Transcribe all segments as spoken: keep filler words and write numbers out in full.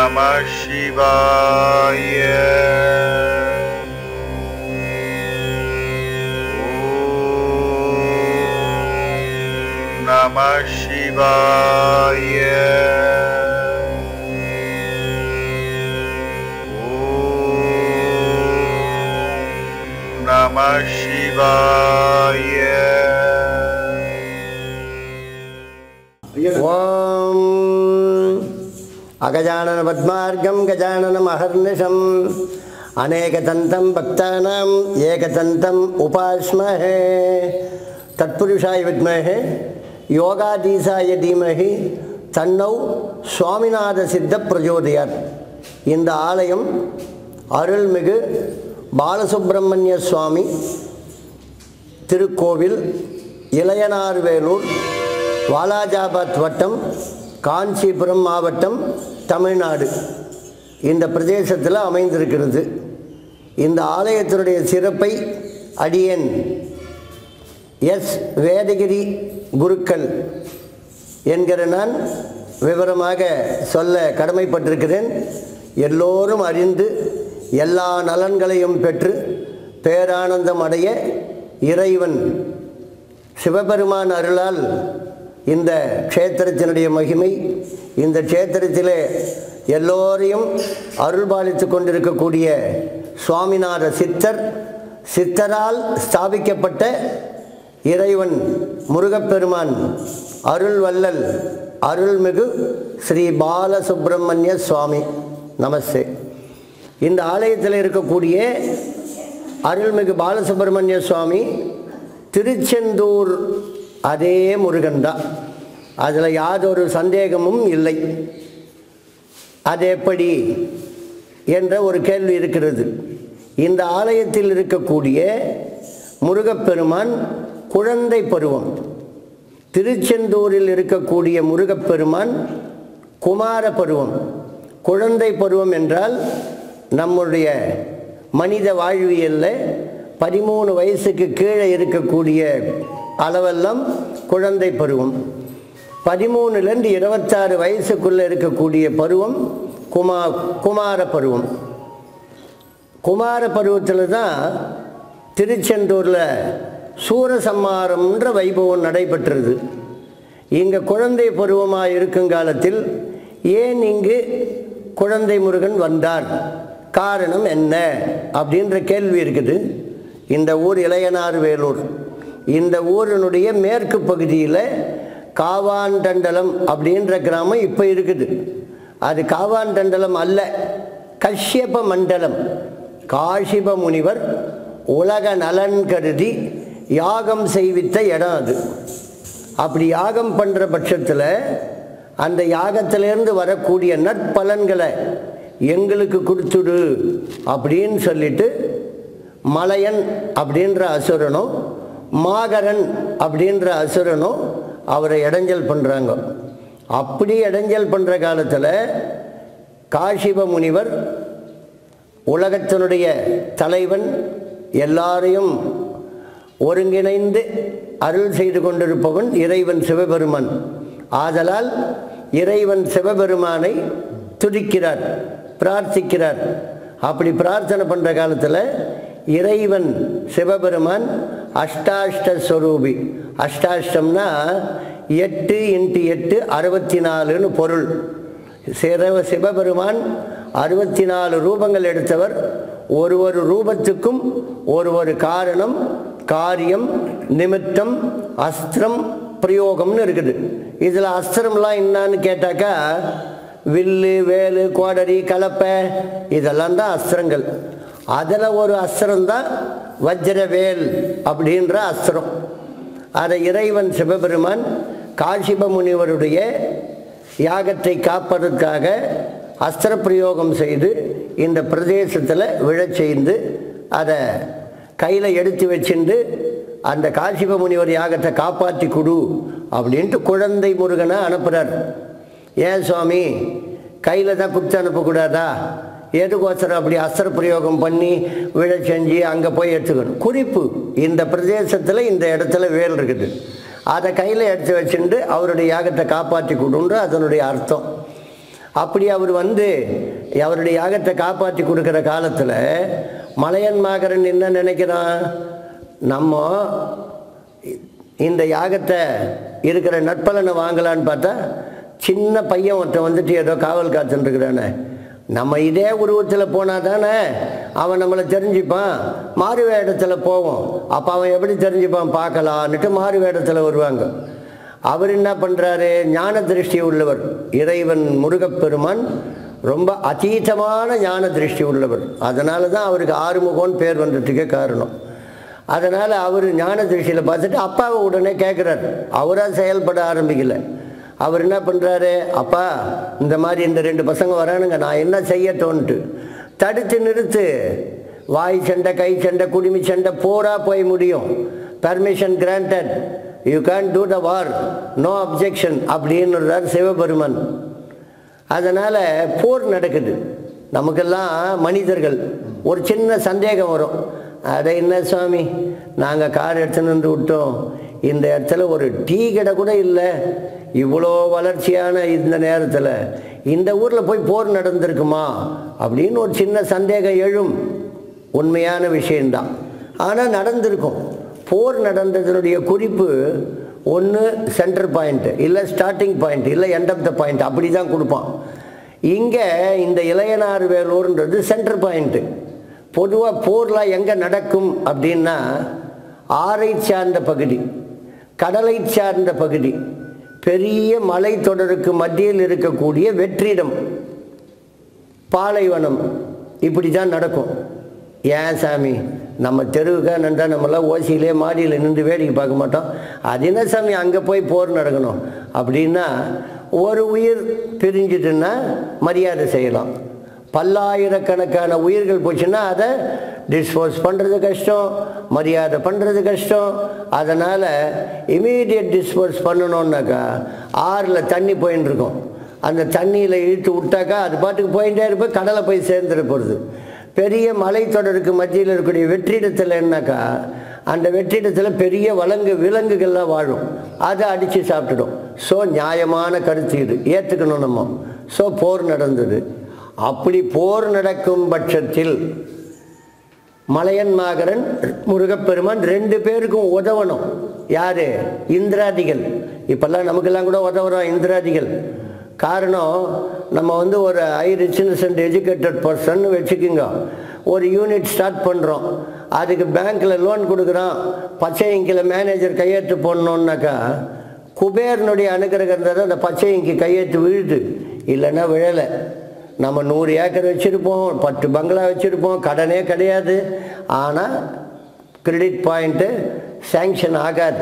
Namah Shivaya. Om Namah Shivaya. Om Namah Shivaya. Om Agajanana Padmargam Gajanana Maharnisham Anekatantam Bhaktanam Ekatantam Upasmahe Tatpurushaya Vidmahe Yogadisaya Dhimahi Tannau Swaminatha Siddha Prajodayat. இந்த ஆலயம் அருள்மிகு பாலசுப்ரமணிய சுவாமி திருக்கோவில், இளையனார்வேலூர், வாலாஜாபாத் வட்டம், காஞ்சிபுரம் மாவட்டம், தமிழ்நாடு இந்த பிரதேசத்தில் அமைந்திருக்கிறது. இந்த ஆலயத்தினுடைய சிறப்பை அடியேன் எஸ் வேதகிரி குருக்கள் என்கிற நான் விவரமாக சொல்ல கடமைப்பட்டிருக்கிறேன். எல்லோரும் அறிந்து எல்லா நலன்களையும் பெற்று பேரானந்தம் அடைய இறைவன் சிவபெருமான் அருளால் இந்த க்ஷேத்திரத்தினுடைய மகிமை, இந்த க்ஷேத்திரத்திலே எல்லோரையும் அருள்பாலித்து கொண்டிருக்கக்கூடிய சுவாமிநாத சித்தர், சித்தரால் ஸ்தாபிக்கப்பட்ட இறைவன் முருகப்பெருமான் அருள் வள்ளல் அருள்மிகு ஸ்ரீ பாலசுப்ரமணிய சுவாமி. நமஸ்தே. இந்த ஆலயத்தில் இருக்கக்கூடிய அருள்மிகு பாலசுப்ரமணிய சுவாமி திருச்செந்தூர் அதே முருகன்தான், அதில் யாதொரு சந்தேகமும் இல்லை. அது எப்படி என்ற ஒரு கேள்வி இருக்கிறது. இந்த ஆலயத்தில் இருக்கக்கூடிய முருகப்பெருமான் குழந்தை பருவம், திருச்செந்தூரில் இருக்கக்கூடிய முருகப்பெருமான் குமார பருவம். குழந்தை பருவம் என்றால் நம்முடைய மனித வாழ்வியலில் பதிமூணு வயசுக்கு கீழே இருக்கக்கூடிய அளவெல்லாம் குழந்தை பருவம். பதிமூணுலேருந்து இருபத்தாறு வயசுக்குள்ளே இருக்கக்கூடிய பருவம் குமா குமார பருவம். குமார பருவத்தில் தான் திருச்செந்தூரில் சூரசம்மாரம்ன்ற வைபவம் நடைபெற்றது. இங்கே குழந்தை பருவமாக இருக்கும் காலத்தில் ஏன் இங்கு குழந்தை முருகன் வந்தார், காரணம் என்ன அப்படின்ற கேள்வி இருக்குது. இந்த ஊர் இளையனார்வேலூர். இந்த ஊரினுடைய மேற்கு பகுதியில் காவாண்டண்டலம் அப்படின்ற கிராமம் இப்போ இருக்குது. அது காவாண்டண்டலம் அல்ல, கஷ்யப மண்டலம். காஷிப முனிவர் உலக நலன் கருதி யாகம் செய்வித்த இடம் அது. அப்படி யாகம் பண்ணுற பட்சத்தில் அந்த யாகத்திலேருந்து வரக்கூடிய நற்பலன்களை எங்களுக்கு கொடுத்துடு அப்படின்னு சொல்லிட்டு மலையன் அப்படின்ற அசுரனும் மாகரன் அப்படின்ற அசுரனும் அவரை இடைஞ்சல் பண்ணுறாங்க. அப்படி இடைஞ்சல் பண்ணுற காலத்தில் காஷிப முனிவர் உலகத்தினுடைய தலைவன், எல்லாரையும் ஒருங்கிணைந்து அருள் செய்து கொண்டிருப்பவன் இறைவன் சிவபெருமான். ஆதலால் இறைவன் சிவபெருமானை துதிக்கிறார், பிரார்த்திக்கிறார். அப்படி பிரார்த்தனை பண்ணுற காலத்தில் இறைவன் சிவபெருமான் அஷ்டாஷ்ட ஸ்வரூபி. அஷ்டாஷ்டம்னா எட்டு இன்ட்டு எட்டு அறுபத்தி நாலுன்னு பொருள். சிவ சிவபெருமான் அறுபத்தி நாலு ரூபங்கள் எடுத்தவர். ஒரு ஒரு ரூபத்துக்கும் ஒரு ஒரு காரணம், காரியம், நிமித்தம், அஸ்திரம், பிரயோகம்னு இருக்குது. இதில் அஸ்திரம்லாம் என்னான்னு கேட்டாக்கா வில்லு, வேலு, கோடரி, கலப்பை இதெல்லாம் தான் அஸ்திரங்கள். அதில் ஒரு அஸ்திரம்தான் வஜ்ரவேல் அப்படின்ற அஸ்திரம். அதை இறைவன் சிவபெருமான் காஷிப முனிவருடைய யாகத்தை காப்பதற்காக அஸ்திர பிரயோகம் செய்து இந்த பிரதேசத்தில் விழச் செய்து அதை கையில் எடுத்து வச்சுட்டு அந்த காஷிப முனிவர் யாகத்தை காப்பாற்றி கொடு அப்படின்ட்டு குழந்தை முருகனை அனுப்புகிறார். ஏன் சுவாமி கையில் தான் குத்து அனுப்பக்கூடாதா? எதுக்கோசரம் அப்படி அஸ்திர பிரயோகம் பண்ணி விழ செஞ்சு அங்கே போய் எடுத்துக்கணும்? குறிப்பு, இந்த பிரதேசத்தில் இந்த இடத்துல வேல் இருக்குது, அதை கையில் எடுத்து வச்சுட்டு அவருடைய யாகத்தை காப்பாற்றி கொடுன்ற அதனுடைய அர்த்தம். அப்படி அவர் வந்து அவருடைய யாகத்தை காப்பாற்றி கொடுக்குற காலத்தில் மலையன் மாகரன் என்ன நினைக்கிறான், நம்ம இந்த யாகத்தை இருக்கிற நற்பலனை வாங்கலான்னு பார்த்தா சின்ன பையன் ஒருத்தன் வந்துட்டு ஏதோ காவல் காத்துருக்கிறானே, நம்ம இதே உருவத்தில் போனால் தானே அவன் நம்மளை தெரிஞ்சுப்பான், மாறு வேடத்தில் போவோம், அப்போ அவன் எப்படி தெரிஞ்சுப்பான் பார்க்கலான்னுட்டு மாறு வேடத்தில் வருவாங்க. அவர் என்ன பண்ணுறாரு, ஞான திருஷ்டி உள்ளவர். இறைவன் முருகப்பெருமான் ரொம்ப அதீதமான ஞான திருஷ்டி உள்ளவர். அதனால தான் அவருக்கு ஆறுமுகம்னு பேர் வந்ததுக்கே காரணம். அதனால் அவர் ஞான திருஷ்டியில் பார்த்துட்டு அப்பாவை உடனே கேட்குறார். அவராக செயல்பட ஆரம்பிக்கலை. அவர் என்ன பண்ணுறாரு, அப்பா இந்த மாதிரி இந்த ரெண்டு பசங்க வரானுங்க, நான் என்ன செய்யட்டோன்ட்டு தடுத்து நிறுத்து. வாய் சண்டை, கை சண்டை, குடுமி சண்டை போரா போய் முடியும். Permission granted, you can do the war, no objection அப்படின்னுறார் சிவபெருமான். அதனால் போர் நடக்குது. நமக்கெல்லாம் மனிதர்கள் ஒரு சின்ன சந்தேகம் வரும். அட என்ன சுவாமி, நாங்கள் கார் எடுத்துன்னு வந்து விட்டோம், இந்த இடத்துல ஒரு டீ கடை கூட இல்லை, இவ்வளோ வளர்ச்சியான இந்த நேரத்தில் இந்த ஊரில் போய் போர் நடந்திருக்குமா அப்படின்னு ஒரு சின்ன சந்தேகம் எழும். உண்மையான விஷயந்தான். ஆனால் நடந்திருக்கும். போர் நடந்ததனுடைய குறிப்பு ஒன்று சென்டர் பாயிண்ட்டு, இல்லை ஸ்டார்டிங் பாயிண்ட், இல்லை எண்ட் ஆஃப் த பாயிண்ட், அப்படி தான் கொடுப்பான். இங்கே இந்த இளையனார் வேலூர்ன்றது சென்டர் பாயிண்ட்டு. பொதுவாக போர்லாம் எங்கே நடக்கும் அப்படின்னா ஆறை சார்ந்த பகுதி, கடலை சார்ந்த பகுதி, பெரிய மலைத்தொடருக்கு மத்தியில் இருக்கக்கூடிய வெற்றிடம், பாலைவனம், இப்படி தான் நடக்கும். ஏன் சாமி, நம்ம தெருவுக்காக நின்றா நம்மளாம் ஓசியிலே மாடியில் நின்று வேடிக்கை பார்க்க மாட்டோம், அது என்ன சாமி அங்கே போய் போர் நடக்கணும் அப்படின்னா, ஒரு உயிர் பிரிஞ்சிட்டுன்னா மரியாதை செய்யலாம். பல்லாயிரக்கணக்கான உயிர்கள் போச்சுன்னா அதை டிஸ்போஸ் பண்ணுறது கஷ்டம், மரியாதை பண்ணுறது கஷ்டம். அதனால் இமீடியட் டிஸ்போஸ் பண்ணணுன்னாக்கா ஆறில் தண்ணி போயின்னு இருக்கும். அந்த தண்ணியில் இழுத்து விட்டாக்கா அது பாட்டுக்கு போயிட்டே இருப்போம், கடலை போய் சேர்ந்துட போகிறது. பெரிய மலைத்தொடருக்கு மத்தியில் இருக்கக்கூடிய வெற்றிடத்தில் என்னக்கா, அந்த வெற்றிடத்தில் பெரிய வலங்கு விலங்குகள்லாம் வாழும், அதை அடித்து சாப்பிட்டுடும். ஸோ நியாயமான கருத்து இது, ஏற்றுக்கணும் நம்ம. ஸோ போர் நடந்தது. அப்படி போர் நடக்கும் பட்சத்தில் மலையன் மாகரன் முருகப்பெருமான் ரெண்டு பேருக்கும் உதவணும். யார்? இந்திராதிகள். இப்போல்லாம் நமக்கெல்லாம் கூட உதவுறோம் இந்திராதிகள். காரணம், நம்ம வந்து ஒரு high richness and educated person வச்சுக்கிங்க, ஒரு யூனிட் ஸ்டார்ட் பண்ணுறோம், அதுக்கு பேங்க்கில் லோன் கொடுக்குறோம், பச்சை இங்கில் மேனேஜர் கையெழுத்து போடணுன்னாக்கா குபேரனுடைய அனுகிரகம் இருந்தால் தான் அந்த பச்சை இங்கி கையெழுத்து விழுது, இல்லைன்னா விழலை. நம்ம நூறு ஏக்கர் வச்சுருப்போம், பத்து பங்களா வச்சுருப்போம், கடனே கிடையாது, ஆனால் கிரெடிட் பாயிண்ட்டு சேங்ஷன் ஆகாது.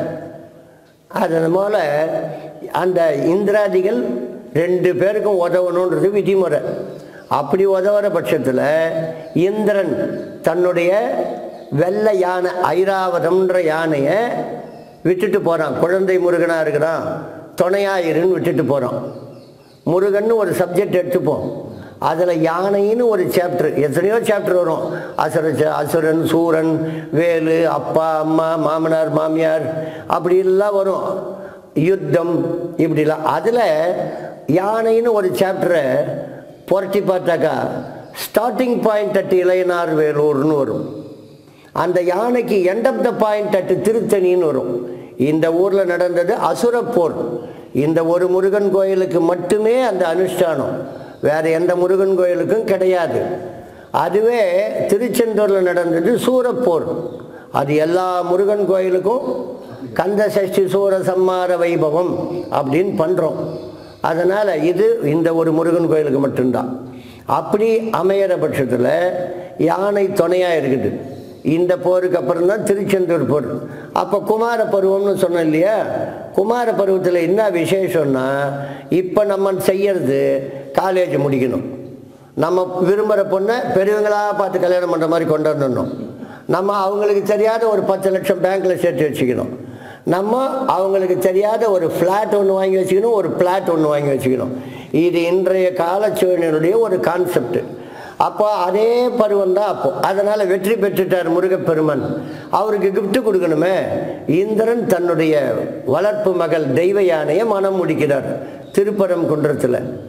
அதன் போல் அந்த இந்திராதிகள் ரெண்டு பேருக்கும் உதவணுன்றது விதிமுறை. அப்படி உதவுற பட்சத்தில் இந்திரன் தன்னுடைய வெள்ளை யானை ஐராவதம்ன்ற யானையை விட்டுட்டு போகிறான். குழந்தை முருகனாக இருக்கிறான், துணையாயிருன்னு விட்டுட்டு போகிறான். முருகன்னு ஒரு சப்ஜெக்ட் எடுத்துப்போம், அதில் யானைன்னு ஒரு சாப்டர், எத்தனையோ சாப்டர் வரும். அசுர அசுரன், சூரன், வேலு, அப்பா, அம்மா, மாமனார், மாமியார், அப்படி எல்லாம் வரும், யுத்தம், இப்படிலாம். அதில் யானைன்னு ஒரு சாப்டரை புரட்டி பார்த்தாக்கா ஸ்டார்டிங் பாயிண்ட் அட் இளையனார் வேலூர்னு வரும். அந்த யானைக்கு end of the point at திருத்தணின்னு வரும். இந்த ஊரில் நடந்தது அசுரப்போர். இந்த ஒரு முருகன் கோயிலுக்கு மட்டுமே அந்த அனுஷ்டானம், வேறு எந்த முருகன் கோயிலுக்கும் கிடையாது. அதுவே திருச்செந்தூரில் நடந்தது சூரப்போர். அது எல்லா முருகன் கோயிலுக்கும் கந்த சஷ்டி சூர சம்மார வைபவம் அப்படின்னு பண்ணுறோம். அதனால் இது இந்த ஒரு முருகன் கோயிலுக்கு மட்டும்தான். அப்படி அமையிற பட்சத்தில் யானை துணையாக இருக்குது. இந்த போருக்கு அப்புறம் தான் திருச்செந்தூர் போர். அப்போ குமார பருவம்னு சொன்னோம் இல்லையா, குமார பருவத்தில் என்ன விசேஷம்னா, இப்போ நம்ம செய்யறது காலேஜ் முடிக்கணும், நம்ம விரும்புகிற பொண்ணை பெரியவங்களாக பார்த்து கல்யாணம் பண்ணுற மாதிரி கொண்டு வந்துடணும், நம்ம அவங்களுக்கு தெரியாத ஒரு பத்து லட்சம் பேங்க்கில் சேர்த்து வச்சுக்கணும், நம்ம அவங்களுக்கு தெரியாத ஒரு ஃப்ளாட் ஒன்று வாங்கி வச்சுக்கணும், ஒரு பிளாட் ஒன்று வாங்கி வச்சுக்கணும். இது இன்றைய காலச்சூழலினுடைய ஒரு கான்செப்ட். அப்போ அதே பருவம் தான் அப்போ. அதனால் வெற்றி பெற்றுட்டார் முருகப்பெருமான். அவருக்கு கிஃப்ட் கொடுக்கணுமே, இந்திரன் தன்னுடைய வளர்ப்பு மகள் தெய்வ யானையை மனம் முடிக்கிறார் திருப்பரங்குன்றத்தில்.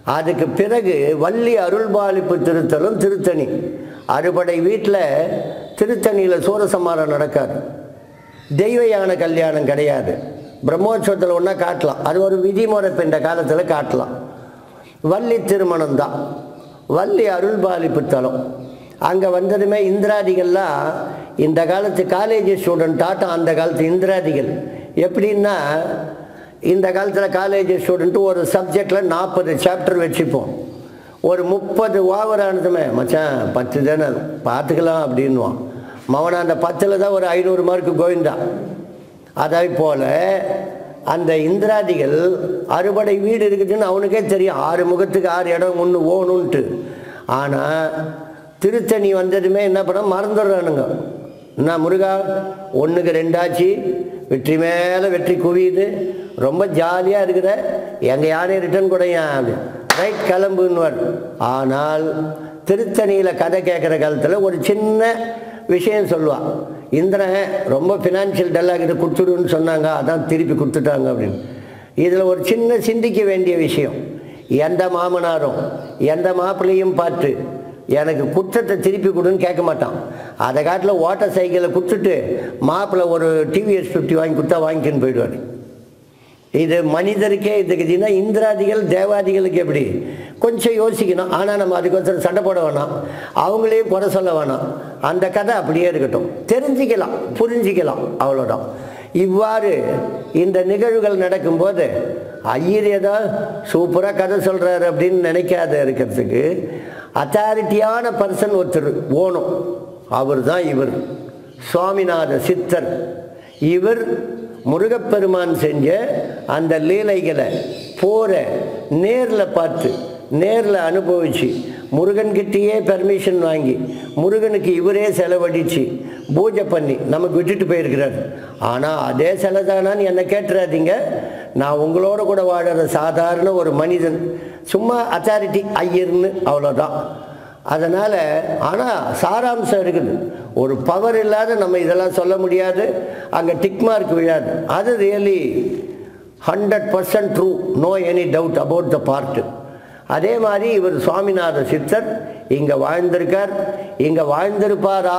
அதுக்கு பிறகு வள்ளி அருள்பாலிப்பு திருத்தலும் திருத்தணி. அறுபடை வீட்டில் திருத்தணியில் சூரசம்மாரம் நடக்காது. தெய்வ யானை கல்யாணம் கிடையாது. பிரம்மோற்சவத்தில் ஒன்றா காட்டலாம், அது ஒரு விதிமுறை இந்த காலத்தில் காட்டலாம். வள்ளி திருமணம் தான், வள்ளி அருள்பாலிப்பு தலம். அங்கே வந்ததுமே இந்திராதிகள்லாம் இந்த காலத்து காலேஜ் ஸ்டூடெண்ட் ஆட்டம். அந்த காலத்து இந்திராதிகள் எப்படின்னா, இந்த காலத்தில் காலேஜ் ஸ்டூடெண்ட்டு ஒரு சப்ஜெக்டில் நாற்பது சாப்டர் வச்சுப்போம். ஒரு முப்பது ஓவரானதுமே மச்சான் பத்து தானே பார்த்துக்கலாம் அப்படின்வான். மவனை அந்த பத்தில் தான் ஒரு ஐநூறு மார்க்கு கோவிந்தா. அதை போல் அந்த இந்திராதிகள் அறுபடை வீடு இருக்குதுன்னு அவனுக்கே தெரியும், ஆறு முகத்துக்கு ஆறு இடம் ஒன்று ஓணுன்ட்டு. ஆனால் திருத்தணி வந்ததுமே என்ன பண்ண மறந்துடுறானுங்க. என்ன முருகா ஒன்றுக்கு ரெண்டாச்சு, வெற்றி மேலே வெற்றி குவியுது, ரொம்ப ஜாலியாக இருக்கிற, எங்கள் யானையை ரிட்டர்ன் கூடயா அப்படி ரைட் கிளம்புன்னுவார். ஆனால் திருத்தணியில் கதை கேட்குற காலத்தில் ஒரு சின்ன விஷயம் சொல்லுவாள். இந்திரன் ரொம்ப ஃபினான்ஷியல் டல்லாகிட்ட கொடுத்துடுன்னு சொன்னாங்க, அதான் திருப்பி கொடுத்துட்டாங்க அப்படின்னு. இதில் ஒரு சின்ன சிந்திக்க வேண்டிய விஷயம், எந்த மாமனாரும் எந்த மாப்பிள்ளையும் பார்த்து எனக்கு குற்றத்தை திருப்பி கொடுன்னு கேட்க மாட்டான். அதை காட்டில் ஓட்டர் சைக்கிளை கொடுத்துட்டு மாப்பிள்ளை ஒரு டிவிஎஸ் ஃபிஃப்டி வாங்கி கொடுத்தா வாங்கிக்கின்னு போயிடுவார். இது மனிதருக்கே இதுக்குதுன்னா இந்திராதிகள் தேவாதிகளுக்கு எப்படி கொஞ்சம் யோசிக்கணும். ஆனால் நம்ம அதுக்கொசரம் சண்டை போட வேணாம், அவங்களையும் குறை சொல்ல வேணாம். அந்த கதை அப்படியே இருக்கட்டும், தெரிஞ்சிக்கலாம், புரிஞ்சிக்கலாம், அவ்வளோதான். இவ்வாறு இந்த நிகழ்வுகள் நடக்கும்போது ஐயர் ஏதோ சூப்பராக கதை சொல்கிறாரு அப்படின்னு நினைக்காத இருக்கிறதுக்கு அத்தாரிட்டியான பர்சன் ஒருத்தர் ஓணும். அவர் தான் இவர் சுவாமிநாத சித்தர். இவர் முருகப்பெருமான் செஞ்ச அந்த லீலைகளை போற நேரில் பார்த்து நேரில் அனுபவிச்சு முருகன்கிட்டயே பெர்மிஷன் வாங்கி முருகனுக்கு இவரே செலவழித்து பூஜை பண்ணி நமக்கு விட்டுட்டு போயிருக்கிறார். ஆனால் அதே செலதானான்னு என்னை கேட்டுறாதீங்க, நான் உங்களோட கூட வாழற சாதாரண ஒரு மனிதன், சும்மா அத்தாரிட்டி ஐயர்னு அவ்வளோதான். அதனால் ஆனால் சாராம்சம் இருக்குது. ஒரு பவர் இல்லாத நம்ம இதெல்லாம் சொல்ல முடியாது, அங்கே டிக் மார்க் விழாது. அது really hundred percent true, no any doubt about the part. அதே மாதிரி இவர் சுவாமிநாத சித்தர் இங்கே வாழ்ந்திருக்கார். இங்கே வாழ்ந்திருப்பாரா,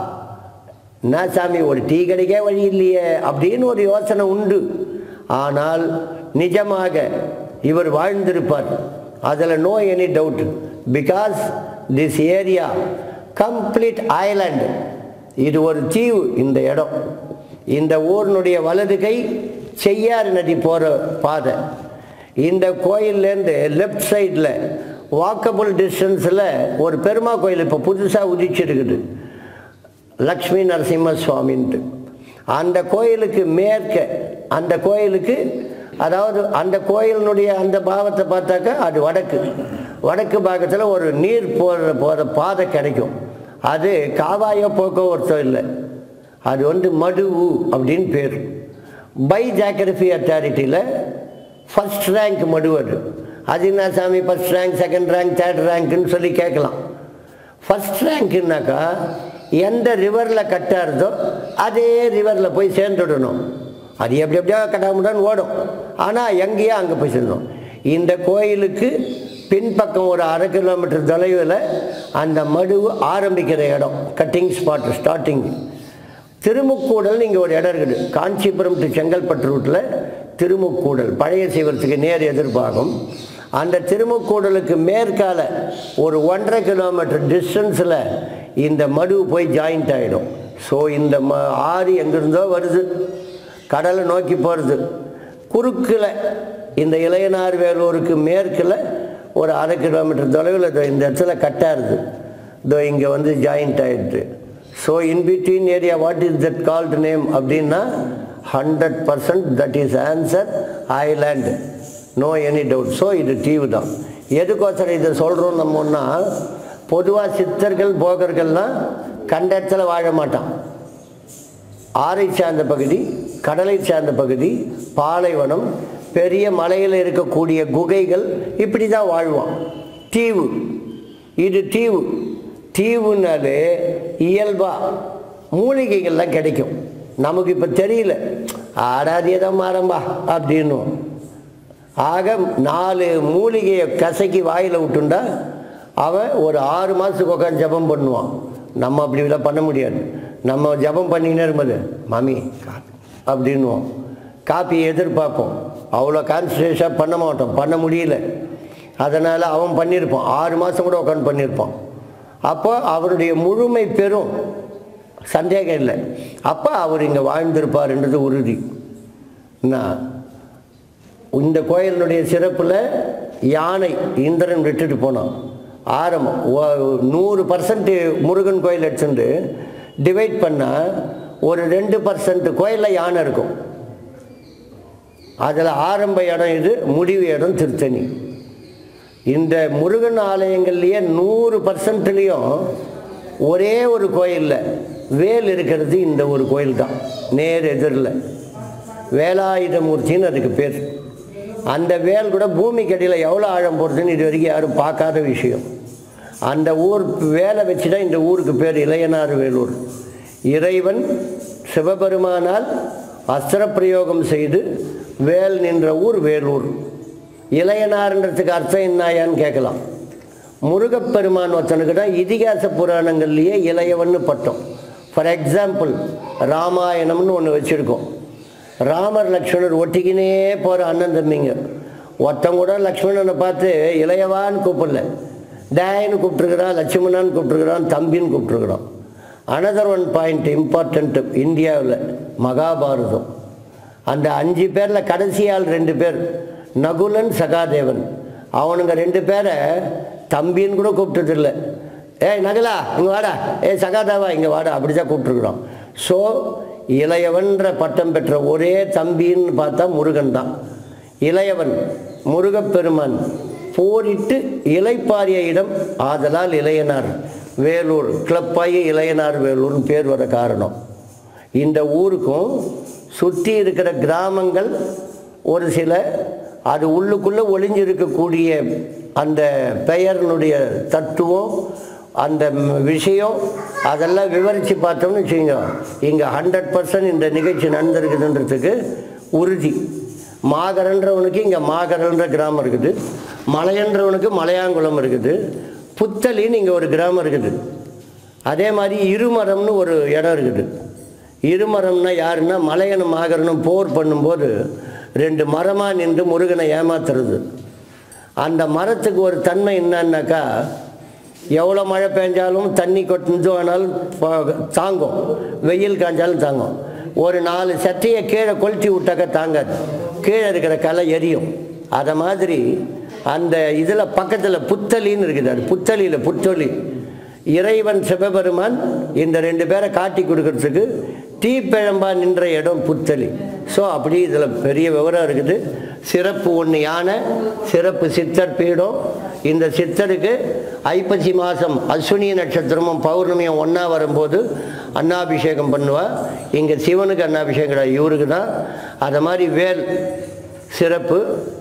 என்ன சாமி ஒரு டீ கடைக்கே வழி இல்லையே அப்படின்னு ஒரு யோசனை உண்டு. ஆனால் நிஜமாக இவர் வாழ்ந்திருப்பார், அதில் no any doubt. Because this area complete island, இது ஒரு தீவு. இந்த இடம், இந்த ஊரினுடைய வலது கை செய்யாறு நதி போகிற பாதை. இந்த கோயிலேருந்து லெஃப்ட் சைடில் வாக்கபுள் டிஸ்டன்ஸில் ஒரு பெருமா கோயில் இப்போ புதுசாக உதிச்சிருக்குது, லக்ஷ்மி நரசிம்ம சுவாமின்ட்டு. அந்த கோயிலுக்கு மேற்க, அந்த கோயிலுக்கு அதாவது அந்த கோயிலினுடைய அந்த பாவத்தை பார்த்தாக்கா அது வடக்கு. வடக்கு பாகத்தில் ஒரு நீர் போகிற போகிற பாதை கிடைக்கும். அது காவாயோ போக்குவரத்தோ இல்லை, அது வந்து மடுவு அப்படின்னு பேர். பை ஜாகிரபி அத்தாரிட்டியில் ஃபஸ்ட் ரேங்க் மடுவு. அது அது என்ன சாமி first rank second rank third ரேங்க்குன்னு சொல்லி கேட்கலாம். ஃபஸ்ட் ரேங்க்குனாக்கா எந்த ரிவரில் கட்டாருதோ அதே ரிவரில் போய் சேர்ந்துடணும். அது எப்படி எப்படியோ கட்டாமுடான்னு ஓடும், ஆனால் எங்கேயோ அங்கே போய் சேர்ந்தோம். இந்த கோயிலுக்கு பின்பக்கம் ஒரு அரை கிலோமீட்டர் தொலைவில் அந்த மடுவு ஆரம்பிக்கிற இடம், கட்டிங் ஸ்பாட், ஸ்டார்டிங். திருமுக்கூடல் இங்கே ஒரு இடம் இருக்குது, காஞ்சிபுரம் டு செங்கல்பட்டு ரூட்டில் திருமுக்கூடல், பழைய சிவத்துக்கு நேர் எதிர்பாகும். அந்த திருமுக்கூடலுக்கு மேற்கால ஒரு ஒன்றரை கிலோமீட்டர் டிஸ்டன்ஸில் இந்த மடுவு போய் ஜாயிண்ட் ஆகிடும். ஸோ இந்த ம ஆறு எங்கிருந்தோ வருது, கடலை நோக்கி போகிறது. குறுக்கில் இந்த இளையனார் வேலூருக்கு மேற்கில் ஒரு அரை கிலோமீட்டர் தொலைவில் இந்த இடத்துல கட்டாருது, இதோ இங்கே வந்து ஜாயிண்ட் ஆகிடுது. So in between area what is that called name அப்படின்னா hundred percent that is answer island, no any doubt. So இது தீவு தான். எதுக்கோசரம் இதை சொல்கிறோம் நம்மன்னா, பொதுவாக சித்தர்கள் போகர்கள்லாம் கண்ட இடத்துல வாழ மாட்டான். ஆறை சார்ந்த பகுதி, கடலை சார்ந்த பகுதி, பாலைவனம், பெரிய மலையில் இருக்கக்கூடிய குகைகள், இப்படி தான் வாழ்வான். தீவு, இது தீவு. தீவுனாலே இயல்பாக மூலிகைகள்லாம் கிடைக்கும். நமக்கு இப்போ தெரியல, ஆடாதியதான் மாறம்பா அப்படின்னும். ஆக நாலு மூலிகையை கசக்கி வாயில் விட்டுண்டா அவன் ஒரு ஆறு மாதத்துக்கு உட்காந்து ஜபம் பண்ணுவான். நம்ம அப்படி இதெல்லாம் பண்ண முடியாது. நம்ம ஜபம் பண்ணிக்கினே இருக்கும்போது மாமி காப்பி அப்படின்வோம். காப்பியை எதிர்பார்ப்போம். அவ்வளோ கான்சன்ட்ரேஷனாக பண்ண மாட்டோம், பண்ண முடியல. அதனால் அவன் பண்ணியிருப்பான், ஆறு மாதம் கூட உட்காந்து பண்ணியிருப்பான். அப்போ அவருடைய முழுமை பெறும், சந்தேகம் இல்லை. அப்போ அவர் இங்கே வாழ்ந்திருப்பார்ன்றது உறுதி. இந்த கோயிலினுடைய சிறப்பில் யானை இந்திரன் விட்டுட்டு போனான். ஆரம்பம் நூறு பர்சன்ட் முருகன் கோயில் எடுத்துட்டு டிவைட் பண்ணால் ஒரு ரெண்டு பர்சன்ட் கோயிலில் யானை இருக்கும். அதில் ஆரம்ப இடம் இது, முடிவு இடம் திருத்தணி. இந்த முருகன் ஆலயங்கள்லேயே நூறு பர்சன்ட்லேயும் ஒரே ஒரு கோயிலில் வேல் இருக்கிறது இந்த ஒரு கோயில் தான், நேர் எதிரில். வேலாயுதமூர்த்தின்னு அதுக்கு பேர். அந்த வேல் கூட பூமிக்கு அடியில் எவ்வளோ ஆழம் போகிறதுன்னு இது வரைக்கும் யாரும் பார்க்காத விஷயம். அந்த ஊர் வேலை வச்சு தான் இந்த ஊருக்கு பேர் இளையனார் வேலூர். இறைவன் சிவபெருமானால் அஸ்திர பிரயோகம் செய்து வேல் நின்ற ஊர் வேலூர். இளையனார்ன்றதுக்கு அர்த்தம் என்னாயான்னு கேட்கலாம். முருகப்பெருமான் ஒருத்தனுக்கு தான் இதிகாச புராணங்கள்லேயே இளையவன்னு பட்டம். ஃபார் எக்ஸாம்பிள் ராமாயணம்னு ஒன்று வச்சுருக்கோம். ராமர் லக்ஷ்மணர் ஒட்டிக்கினே போகிற அண்ணன் தம்பிங்க. ஒருத்தங்க கூட லக்ஷ்மணனை பார்த்து இளையவான்னு கூப்பிடல, டேன்னு கூப்பிட்டுருக்கிறான், லட்சுமணான்னு கூப்பிட்டுருக்கிறான், தம்பின்னு கூப்பிட்டுருக்கிறான். அனதர் ஒன் பாயிண்ட் இம்பார்ட்டண்ட்டு இந்தியாவில் மகாபாரதம். அந்த அஞ்சு பேரில் கடைசியால் ரெண்டு பேர் நகுலன் சகாதேவன். அவனுங்க ரெண்டு பேரை தம்பின்னு கூட கூப்பிட்டதில்லை. ஏய் நகுலா இங்கே வாடா, ஏய் சகாதேவா இங்கே வாடா, அப்படி தான் கூப்பிட்டுருக்குறோம். ஸோ இளையவன்ற பட்டம் பெற்ற ஒரே தம்பின்னு பார்த்தா முருகன் தான். இளையவன் முருகப்பெருமான் போரிட்டு இலைப்பாரிய இடம், ஆதலால் இளையனார் வேலூர் கிளப்பாயி இளையனார் வேலூர்னு பேர் வர காரணம். இந்த ஊருக்கும் சுற்றி இருக்கிற கிராமங்கள் ஒரு சில அது உள்ளுக்குள்ளே ஒளிஞ்சிருக்கக்கூடிய அந்த பெயர்னுடைய தத்துவம், அந்த விஷயம், அதெல்லாம் விவரித்து பார்த்தோம்னு வச்சுக்கோங்க, இங்கே ஹண்ட்ரட் பர்சன்ட் இந்த நிகழ்ச்சி நடந்திருக்குதுன்றதுக்கு உறுதி. மாகரன்றவனுக்கு இங்கே மாகரன்ற கிராமம் இருக்குது, மலையன்றவனுக்கு மலையாங்குளம் இருக்குது, புத்தலின்னு இங்கே ஒரு கிராமம் இருக்குது. அதே மாதிரி இருமரம்னு ஒரு இடம் இருக்குது. இருமரம்னா யாருன்னா மலையனும் மாகரனும் போர் பண்ணும்போது ரெண்டு மரமாக நின்று முருகனை ஏமாத்துறது. அந்த மரத்துக்கு ஒரு தன்மை என்னன்னாக்கா, எவ்வளோ மழை பெஞ்சாலும் தண்ணி கொட்டு ஆனாலும் தாங்கும், வெயில் காய்ஞ்சாலும் தாங்கும். ஒரு நாலு சட்டையை கீழே கொளுத்தி விட்டாக்கா தாங்காது, கீழே இருக்கிற களை எரியும். அதை மாதிரி அந்த இதில் பக்கத்தில் புத்தலின்னு இருக்குது, அது புத்தலியில் புத்தொலி. இறைவன் சிவபெருமான் இந்த ரெண்டு பேரை காட்டி கொடுக்கறதுக்கு தீப்பிழம்பா நின்ற இடம் புத்தலி. ஸோ அப்படி இதில் பெரிய விவரம் இருக்குது. சிறப்பு ஒன்று யானை, சிறப்பு சித்தர் பீடம். இந்த சித்தருக்கு ஐப்பசி மாதம் அஸ்வினி நட்சத்திரமும் பௌர்ணமியும் ஒன்றா வரும்போது அன்னாபிஷேகம் பண்ணுவாள். இங்கே சிவனுக்கு அன்னாபிஷேகம் கிடையாது, இவருக்கு தான். அதை மாதிரி வேல் சிறப்பு.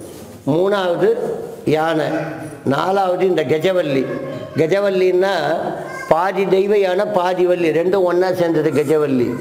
மூணாவது யானை. நாலாவது இந்த கஜவல்லி. கஜவல்லின்னா பாதி தெய்வ யானை பாதி வள்ளி, ரெண்டும் ஒன்றா சேர்ந்தது கஜவல்லி.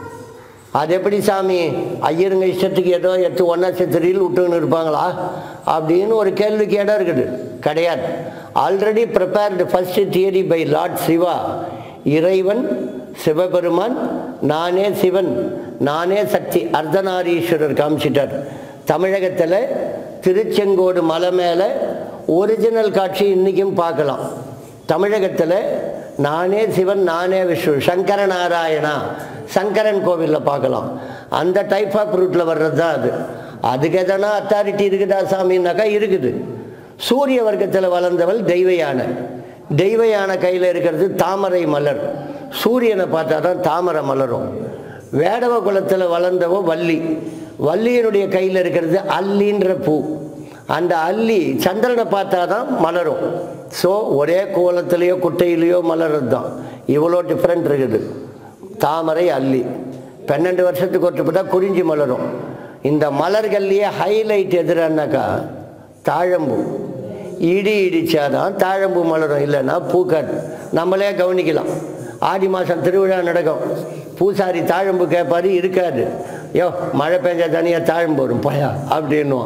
அது எப்படி சாமி, ஐயருங்க இஷ்டத்துக்கு ஏதோ எடுத்து ஒன்றா சேர்த்து ரீல் விட்டுன்னு இருப்பாங்களா அப்படின்னு ஒரு கேள்விக்கு இடம் இருக்குது. கிடையாது. Already prepared first theory by lord Shiva. இறைவன் சிவபெருமான், நானே சிவன், நானே சக்தி, அர்த்தநாரீஸ்வரர் காமிச்சிட்டார். தமிழகத்தில் திருச்செங்கோடு மலை மேலே ஒரிஜினல் காட்சி இன்றைக்கும் பார்க்கலாம். தமிழகத்தில் நானே சிவன், நானே விஷ்ணு, சங்கர நாராயணா சங்கரன் கோவிலில் பார்க்கலாம். அந்த டைப் ஆஃப் ரூட்டில் வர்றது தான் அது. அதுக்கு எதனா அத்தாரிட்டி இருக்குதா சாமின்னாக்கா இருக்குது. சூரிய வர்க்கத்தில் வளர்ந்தவள் தெய்வ யானை. தெய்வ யானை கையில் இருக்கிறது தாமரை மலர். சூரியனை பார்த்தா தான் தாமரை மலரும். வேடவ குலத்தில் வளர்ந்தவோ வள்ளி. வள்ளியினுடைய கையில் இருக்கிறது அல்லின்ற பூ. அந்த அல்லி சந்திரனை பார்த்தா தான் மலரும். ஸோ ஒரே கோலத்திலேயோ குட்டையிலையோ மலர்றது தான். இவ்வளோ டிஃப்ரெண்ட் இருக்குது. தாமரை அல்லி பன்னெண்டு வருஷத்துக்கு ஒருத்தப்போ தான் குறிஞ்சி மலரும். இந்த மலர்கள்லேயே ஹைலைட் எதுறான்னாக்கா தாழம்பூ. இடி இடித்தாதான் தாழம்பூ மலரும், இல்லைன்னா பூக்காது. நம்மளே கவனிக்கலாம். ஆடி மாதம் திருவிழா நடக்கும், பூசாரி தாழம்பூ கேட்பாரு, இருக்காது. யோ மழை பெஞ்சா தனியாக தாழம்பு வரும் பயா அப்படின்னுவோம்.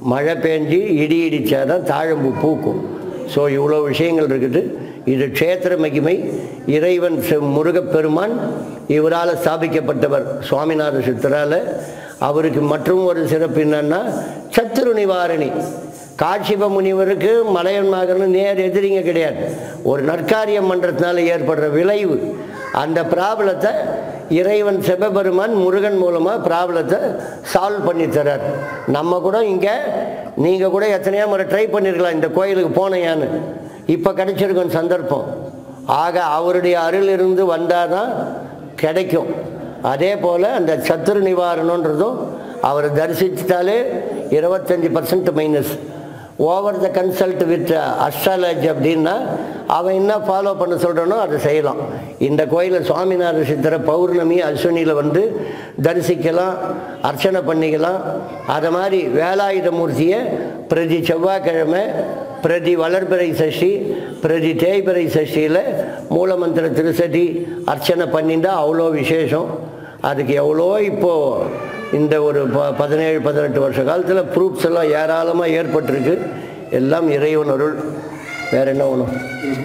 மழை பெஞ்சு இடி இடித்தாதான் தாழம்பூ பூக்கும். ஸோ இவ்வளோ விஷயங்கள் இருக்குது. இது க்ஷேத்திர மகிமை. இறைவன் முருகப்பெருமான் இவரால் ஸ்தாபிக்கப்பட்டவர் சுவாமிநாத சித்தரால். அவருக்கு மற்றும் ஒரு சிறப்பு என்னன்னா சத்துரு நிவாரணி. காட்சிப முனிவருக்கு மலையன் மகன் நேர் எதிரிங்க கிடையாது. ஒரு நற்காரியம் பண்ணுறதுனால ஏற்படுற விளைவு, அந்த ப்ராப்ளத்தை இறைவன் சிவபெருமான் முருகன் மூலமாக ப்ராப்ளத்தை சால்வ் பண்ணி தரார். நம்ம கூட இங்கே நீங்கள் கூட எத்தனையோ முறை ட்ரை பண்ணியிருக்கலாம் இந்த கோயிலுக்கு போனையான்னு. இப்போ கிடைச்சிருக்கும் சந்தர்ப்பம். ஆக அவருடைய அருள் இருந்து வந்தால் தான் கிடைக்கும். அதே போல் அந்த சத்துரு நிவாரணன்றதும் அவரை தரிசித்தாலே இருபத்தஞ்சி percent minus. Over the consult with astrology அப்படின்னா அவன் என்ன ஃபாலோ பண்ண சொல்கிறானோ அதை செய்யலாம். இந்த கோயிலில் சுவாமிநாத சித்தரை பௌர்ணமி அஸ்வினியில் வந்து தரிசிக்கலாம், அர்ச்சனை பண்ணிக்கலாம். அது மாதிரி வேலாயுத மூர்த்தியை பிரதி செவ்வாய்க்கிழமை, பிரதி வளர்பிறை சஷ்டி, பிரதி தேய்பிறை சஷ்டியில் மூலமந்திர திருசதி அர்ச்சனை பண்ணிட்டா அவ்வளோ விசேஷம். அதுக்கு எவ்வளோ இப்போது இந்த ஒரு ப பதினேழு பதினெட்டு வருஷ காலத்தில் ப்ரூஃப்ஸ் எல்லாம் ஏராளமாக ஏற்பட்டிருக்கு. எல்லாம் இறைவன் அருள். வேறு என்ன ஒன்றும்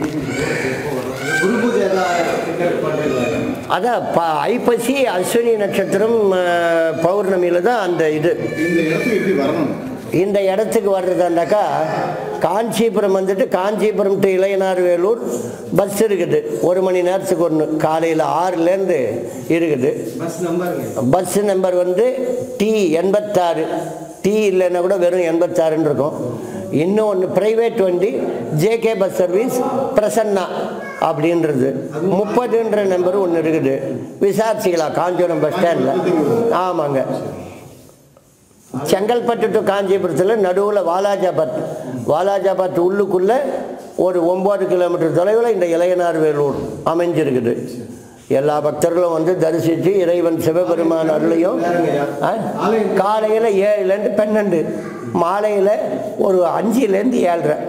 அதான் ப ஐப்பசி அஸ்வினி நட்சத்திரம் பௌர்ணமியில் தான் அந்த இது. இந்த இடத்துக்கு வர்றதாண்டாக்கா காஞ்சிபுரம் வந்துட்டு காஞ்சிபுரம் டு இளையனார்வேலூர் பஸ் இருக்குது. ஒரு மணி நேரத்துக்கு ஒன்று காலையில் ஆறுலேருந்து இருக்குது. பஸ் நம்பர் வந்து டி எண்பத்தாறு. டி இல்லைன்னா கூட வெறும் எண்பத்தாறுன்னு இருக்கும். இன்னும் ஒன்று ப்ரைவேட் வண்டி ஜேகே பஸ் சர்வீஸ் பிரசன்னா அப்படின்றது முப்பதுன்ற நம்பர் ஒன்று இருக்குது. விசாரிச்சிக்கலாம் காஞ்சிபுரம் பஸ் ஸ்டாண்டில். ஆமாங்க. செங்கல்பட்டு டு காஞ்சிபுரத்தில் நடுவில் வாலாஜாபாத். வாலாஜாபாத் உள்ளுக்குள்ளே ஒரு ஒம்பது கிலோமீட்டர் தொலைவில் இந்த இளையனார்வேலூர் அமைஞ்சிருக்குது. எல்லா பக்தர்களும் வந்து தரிசித்து இறைவன் சிவபெருமான் அருளையும் காலையில் ஏழுலேருந்து பன்னெண்டு, மாலையில் ஒரு அஞ்சுலேருந்து ஏழரை.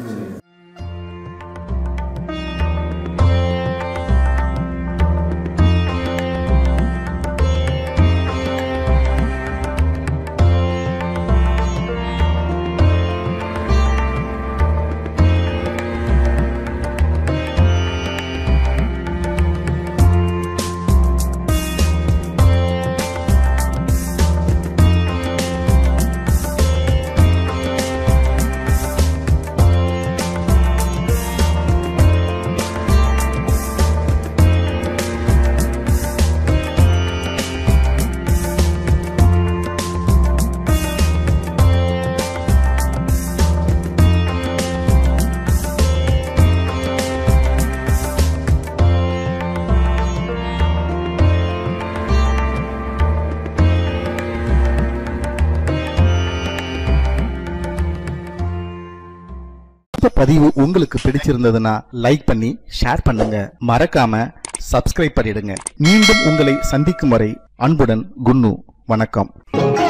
பதிவு உங்களுக்கு பிடிச்சிருந்ததுன்னா லைக் பண்ணி ஷேர் பண்ணுங்க. மறக்காம சப்ஸ்கிரைப் பண்ணிடுங்க. மீண்டும் உங்களை சந்திக்கும் வரை அன்புடன் குன்னு. வணக்கம்.